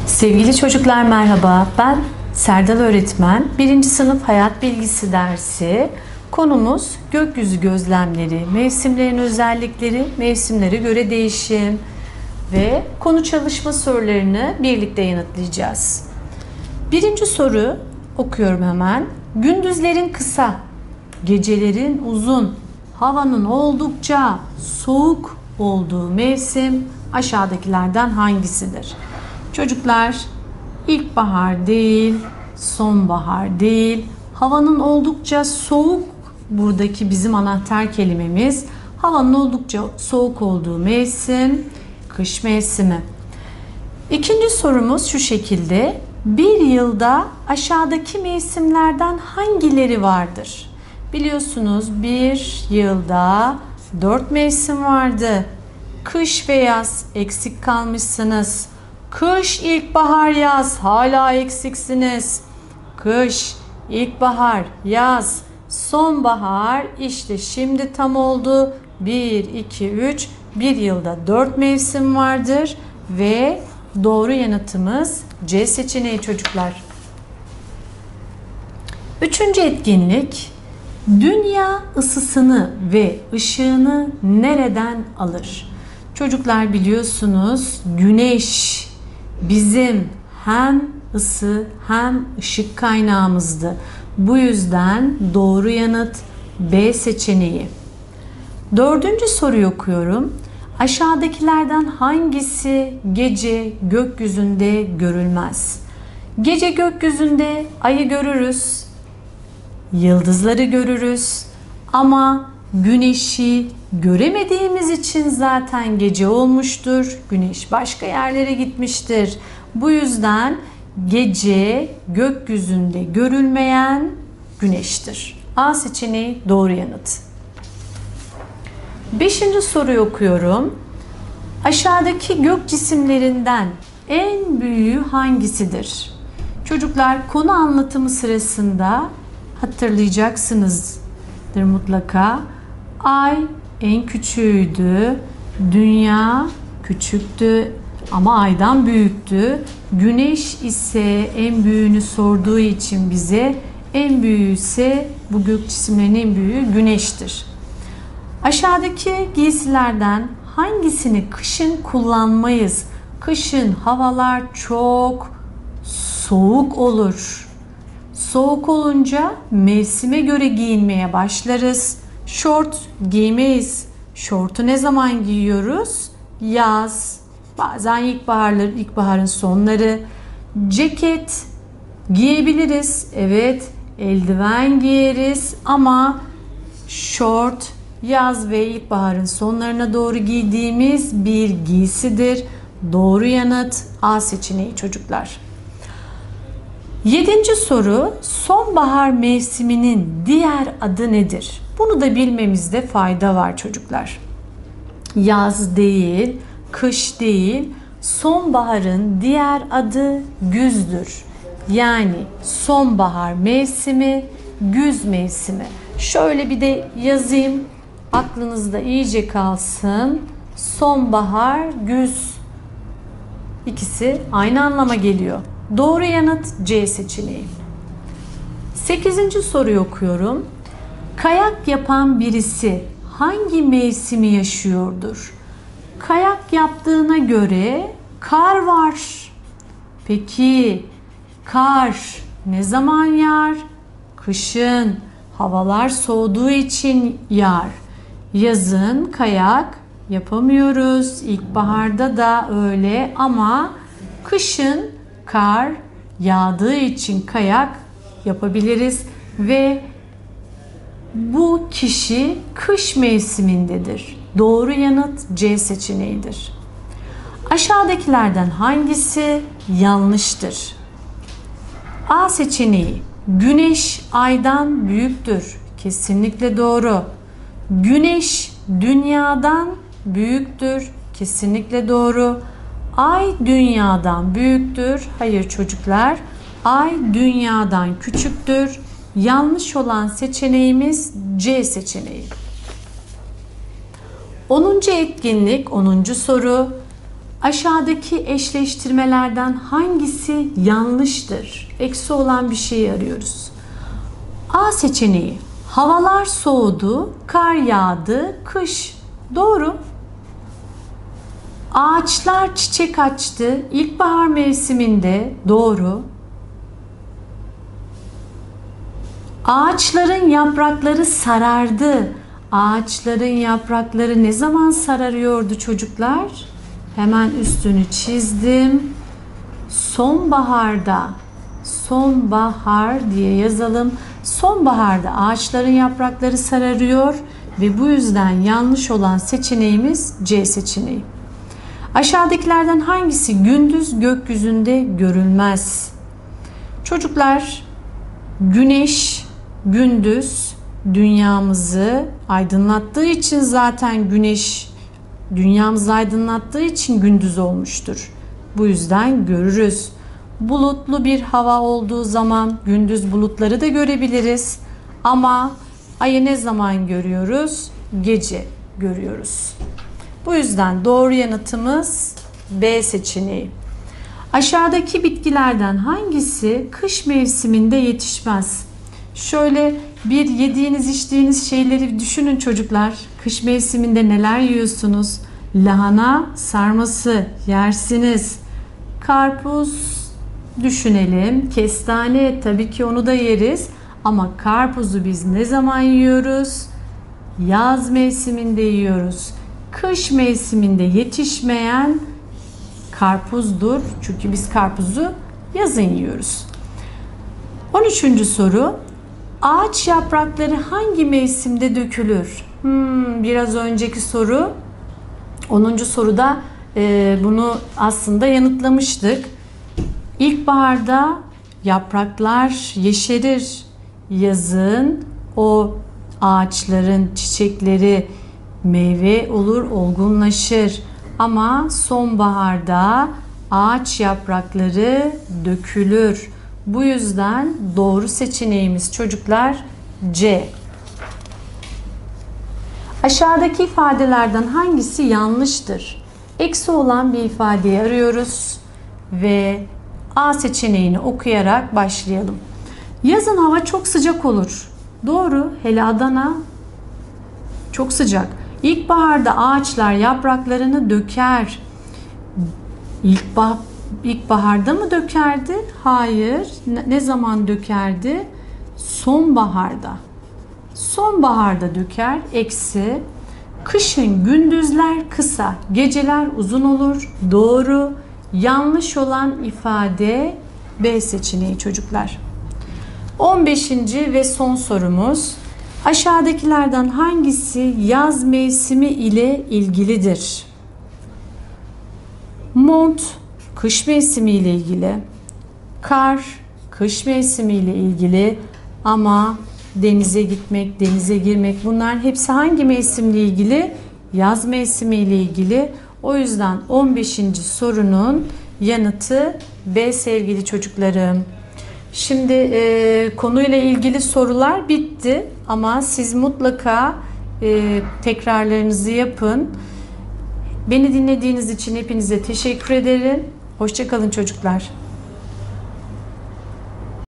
Sevgili çocuklar merhaba. Ben Serdal öğretmen. 1. sınıf hayat bilgisi dersi. Konumuz gökyüzü gözlemleri, mevsimlerin özellikleri, mevsimlere göre değişim ve konu çalışma sorularını birlikte yanıtlayacağız. Birinci soru okuyorum hemen. Gündüzlerin kısa, gecelerin uzun, havanın oldukça soğuk olduğu mevsim aşağıdakilerden hangisidir? Çocuklar, ilkbahar değil, sonbahar değil, havanın oldukça soğuk, buradaki bizim anahtar kelimemiz, havanın oldukça soğuk olduğu mevsim, kış mevsimi. İkinci sorumuz şu şekilde, bir yılda aşağıdaki mevsimlerden hangileri vardır? Biliyorsunuz bir yılda 4 mevsim vardı. Kış ve yaz eksik kalmışsınız. Kış, ilkbahar, yaz hala eksiksiniz. Kış, ilkbahar, yaz, sonbahar işte şimdi tam oldu. 1, 2, 3, bir yılda 4 mevsim vardır ve doğru yanıtımız C seçeneği çocuklar. Üçüncü etkinlik, dünya ısısını ve ışığını nereden alır? Çocuklar biliyorsunuz güneş bizim hem ısı hem ışık kaynağımızdı. Bu yüzden doğru yanıt B seçeneği. Dördüncü soruyu okuyorum. Aşağıdakilerden hangisi gece gökyüzünde görülmez? Gece gökyüzünde ayı görürüz, yıldızları görürüz ama güneşi göremediğimiz için zaten gece olmuştur. Güneş başka yerlere gitmiştir. Bu yüzden gece gökyüzünde görülmeyen güneştir. A seçeneği doğru yanıt. 5. soruyu okuyorum. Aşağıdaki gök cisimlerinden en büyüğü hangisidir? Çocuklar konu anlatımı sırasında hatırlayacaksınızdır mutlaka. Ay en küçüğüydü, dünya küçüktü ama aydan büyüktü. Güneş ise en büyüğünü sorduğu için bize en büyüğü ise bu gök cisimlerin en büyüğü güneştir. Aşağıdaki giysilerden hangisini kışın kullanmayız? Kışın havalar çok soğuk olur. Soğuk olunca mevsime göre giyinmeye başlarız. Şort giymeyiz. Şortu ne zaman giyiyoruz? Yaz, bazen ilkbaharın sonları. Ceket giyebiliriz. Evet, eldiven giyeriz ama şort yaz ve ilkbaharın sonlarına doğru giydiğimiz bir giysidir. Doğru yanıt A seçeneği çocuklar. 7. soru, sonbahar mevsiminin diğer adı nedir? Bunu da bilmemizde fayda var çocuklar. Yaz değil, kış değil, sonbaharın diğer adı güzdür. Yani sonbahar mevsimi, güz mevsimi. Şöyle bir de yazayım, aklınızda iyice kalsın. Sonbahar, güz. İkisi aynı anlama geliyor. Doğru yanıt C seçeneği. 8. soruyu okuyorum. Kayak yapan birisi hangi mevsimi yaşıyordur? Kayak yaptığına göre kar var. Peki kar ne zaman yağar? Kışın, havalar soğuduğu için yağar. Yazın kayak yapamıyoruz. İlkbaharda da öyle ama kışın kar yağdığı için kayak yapabiliriz ve bu kişi kış mevsimindedir. Doğru yanıt C seçeneğidir. Aşağıdakilerden hangisi yanlıştır? A seçeneği. Güneş aydan büyüktür. Kesinlikle doğru. Güneş dünyadan büyüktür. Kesinlikle doğru. Ay dünyadan büyüktür. Hayır çocuklar. Ay dünyadan küçüktür. Yanlış olan seçeneğimiz C seçeneği. 10. etkinlik, 10. soru. Aşağıdaki eşleştirmelerden hangisi yanlıştır? Eksi olan bir şeyi arıyoruz. A seçeneği. Havalar soğudu, kar yağdı, kış. Doğru. Ağaçlar çiçek açtı, ilkbahar mevsiminde. Doğru. Ağaçların yaprakları sarardı. Ağaçların yaprakları ne zaman sararıyordu çocuklar? Hemen üstünü çizdim. Sonbaharda. Sonbahar diye yazalım. Sonbaharda ağaçların yaprakları sararıyor ve bu yüzden yanlış olan seçeneğimiz C seçeneği. Aşağıdakilerden hangisi gündüz gökyüzünde görülmez? Çocuklar, güneş gündüz dünyamızı aydınlattığı için zaten güneş dünyamızı aydınlattığı için gündüz olmuştur. Bu yüzden görürüz. Bulutlu bir hava olduğu zaman gündüz bulutları da görebiliriz. Ama ayı ne zaman görüyoruz? Gece görüyoruz. Bu yüzden doğru yanıtımız B seçeneği. Aşağıdaki bitkilerden hangisi kış mevsiminde yetişmez? Şöyle bir yediğiniz içtiğiniz şeyleri düşünün çocuklar. Kış mevsiminde neler yiyorsunuz? Lahana sarması yersiniz. Karpuz düşünelim. Kestane tabii ki onu da yeriz. Ama karpuzu biz ne zaman yiyoruz? Yaz mevsiminde yiyoruz. Kış mevsiminde yetişmeyen karpuzdur. Çünkü biz karpuzu yazın yiyoruz. 13. soru. Ağaç yaprakları hangi mevsimde dökülür? Biraz önceki soru. 10. soruda bunu aslında yanıtlamıştık. İlkbaharda yapraklar yeşerir. Yazın o ağaçların çiçekleri meyve olur, olgunlaşır. Ama sonbaharda ağaç yaprakları dökülür. Bu yüzden doğru seçeneğimiz çocuklar C. Aşağıdaki ifadelerden hangisi yanlıştır? Eksi olan bir ifadeyi arıyoruz ve A seçeneğini okuyarak başlayalım. Yazın hava çok sıcak olur. Doğru, hele Adana çok sıcak. İlkbaharda ağaçlar yapraklarını döker. İlkbaharda mı dökerdi? Hayır. Ne zaman dökerdi? Sonbaharda. Sonbaharda döker. Eksi. Kışın gündüzler kısa, geceler uzun olur. Doğru. Yanlış olan ifade B seçeneği çocuklar. 15. ve son sorumuz. Aşağıdakilerden hangisi yaz mevsimi ile ilgilidir? Mont kış mevsimi ile ilgili, kar kış mevsimi ile ilgili ama denize gitmek, denize girmek bunlar hepsi hangi mevsimle ilgili? Yaz mevsimi ile ilgili. O yüzden 15. sorunun yanıtı B sevgili çocuklarım. Şimdi konuyla ilgili sorular bitti ama siz mutlaka tekrarlarınızı yapın. Beni dinlediğiniz için hepinize teşekkür ederim. Hoşça kalın çocuklar.